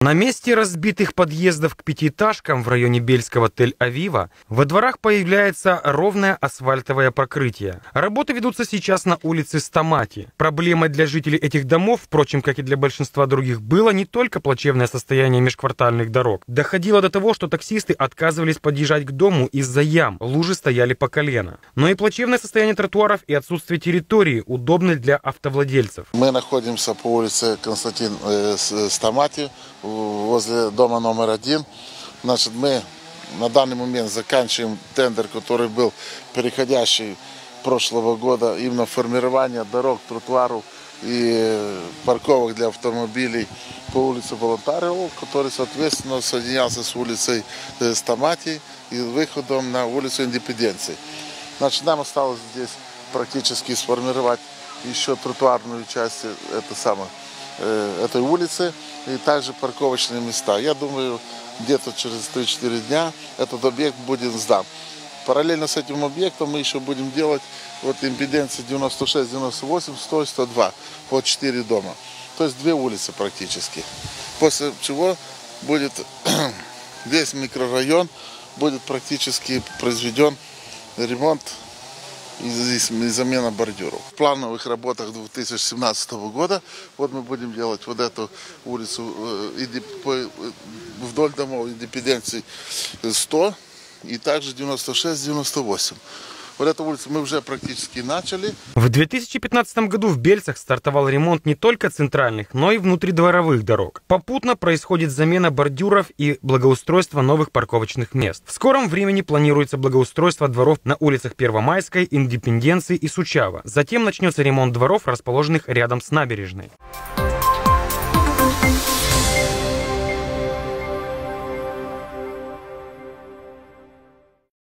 На месте разбитых подъездов к пятиэтажкам в районе Бельского Тель-Авива во дворах появляется ровное асфальтовое покрытие. Работы ведутся сейчас на улице Стамати. Проблемой для жителей этих домов, впрочем, как и для большинства других, было не только плачевное состояние межквартальных дорог. Доходило до того, что таксисты отказывались подъезжать к дому из-за ям, лужи стояли по колено. Но и плачевное состояние тротуаров и отсутствие территории, удобной для автовладельцев. Мы находимся по улице Константин Стамати, возле дома номер 1. Значит, мы на данный момент заканчиваем тендер, который был переходящий прошлого года, именно формирование дорог, тротуаров и парковок для автомобилей по улице Волонтариева, который, соответственно, соединялся с улицей Стамати и выходом на улицу Индепенденции. Значит, нам осталось здесь практически сформировать еще тротуарную часть этой улицы и также парковочные места. Я думаю, где-то через 3-4 дня этот объект будет сдан. Параллельно с этим объектом мы еще будем делать вот импеденции 96, 98, 100 и 102 по 4 дома. То есть 2 улицы практически. После чего будет весь микрорайон будет практически произведен ремонт и замена бордюров. В плановых работах 2017 года вот мы будем делать вот эту улицу вдоль домов Индепенденции 100 и также 96-98. Вот эту улицу мы уже практически начали. В 2015 году в Бельцах стартовал ремонт не только центральных, но и внутридворовых дорог. Попутно происходит замена бордюров и благоустройство новых парковочных мест. В скором времени планируется благоустройство дворов на улицах Первомайской, Индепенденции и Сучава. Затем начнется ремонт дворов, расположенных рядом с набережной.